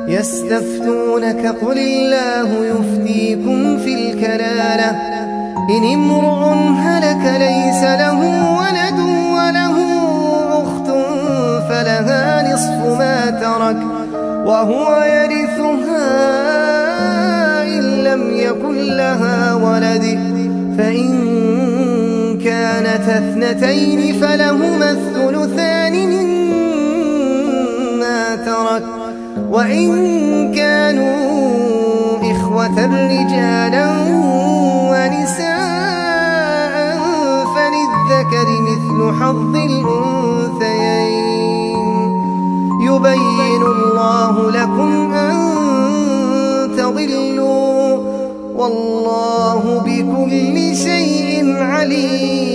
يستفتونك قل الله يفتيكم في الكلالة إن امرؤ هلك ليس له ولد وله أخت فلها نصف ما ترك وهو يرثها إن لم يكن لها ولد فإن كانت اثنتين فلهما الثلثان مما ترك وإن كانوا إخوة رجالا ونساء فللذكر مثل حظ الأنثيين يبين الله لكم أن تضلوا والله بكل شيء عليم.